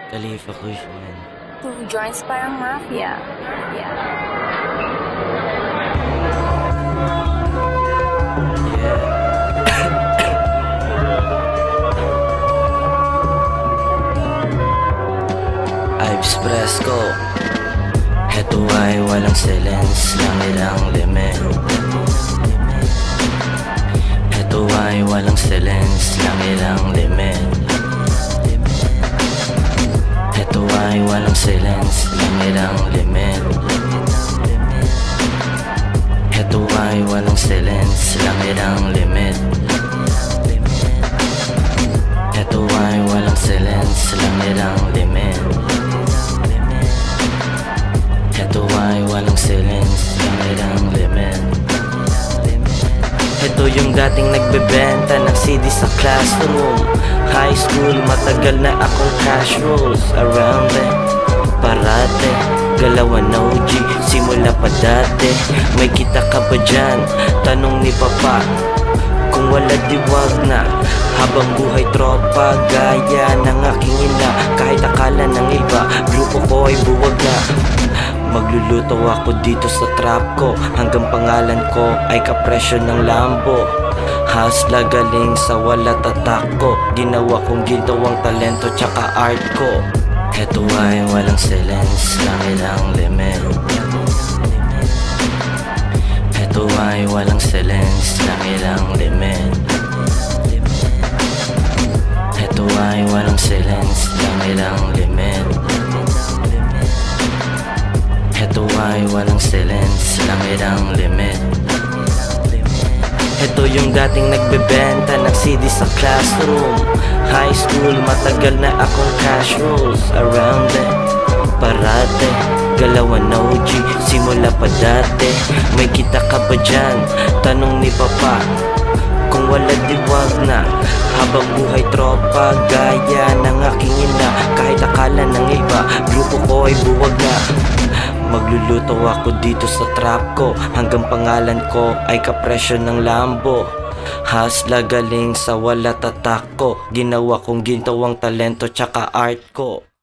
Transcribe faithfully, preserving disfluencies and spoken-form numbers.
Khalifa Kushman. Two joints parang mafia. Mafia. Ives Fresco. Heto ay walang silence, langit ang limit. Heto ay walang silence, langit ang limit. Heto ay walang silence, langit ang limit. Heto ay walang silence, langit ang limit. Heto ay walang silence, langit ang limit. Heto ay walang silence, langit ang limit. Heto yung dating nagbebenta ng C D sa classroom. High school, matagal na akong cash rolls. Around it, parate, galawan O G, simula pa dati. May kita ka ba dyan? Tanong ni Papa. Kung wala diwag na, habang buhay tropa, gaya ng aking ina. Kahit akala ng iba, grupo ko ay buwag na. Magluluto ako dito sa trap ko, hanggang pangalan ko ay kapresyo ng Lambo. Hasla galing sa wala tatak ko, ginawa kong gintawang talento tsaka art ko. Heto ay walang silence, langit ang limit. Heto ay walang silence, langit ang limit. Heto ay walang silence, langit ang limit. Heto ay walang silence, langit ang limit. Heto yung dating nagbebenta ng C D sa classroom. High school, matagal na akong cash rolls. Around it, parate, galawan O G, simula pa dati. May kita ka ba dyan? Tanong ni Papa. Kung wala diwag na, habang buhay tropa, gaya ng aking ina. Kahit akala ng iba, grupo ko ay buwag na. Magluluto ako dito sa trap ko, hanggang pangalan ko ay kapresyo ng Lambo. Hasla galing sa wala tatak ko, ginawa kong gintawang talento tsaka art ko.